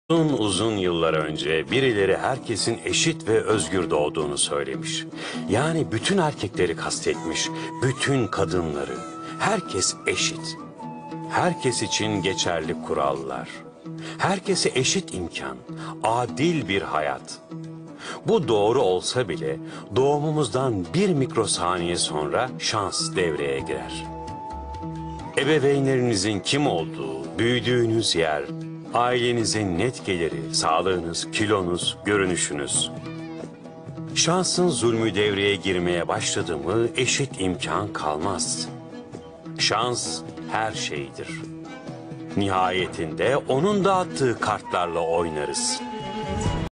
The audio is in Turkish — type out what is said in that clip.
Uzun uzun yıllar önce birileri herkesin eşit ve özgür doğduğunu söylemiş. Yani bütün erkekleri kastetmiş, bütün kadınları. Herkes eşit. Herkes için geçerli kurallar. Herkese eşit imkan, adil bir hayat. Bu doğru olsa bile doğumumuzdan bir mikrosaniye sonra şans devreye girer. Ebeveynlerinizin kim olduğu, büyüdüğünüz yer, ailenizin net geliri, sağlığınız, kilonuz, görünüşünüz. Şansın zulmü devreye girmeye başladı mı eşit imkan kalmaz. Şans her şeydir. Nihayetinde onun dağıttığı kartlarla oynarız.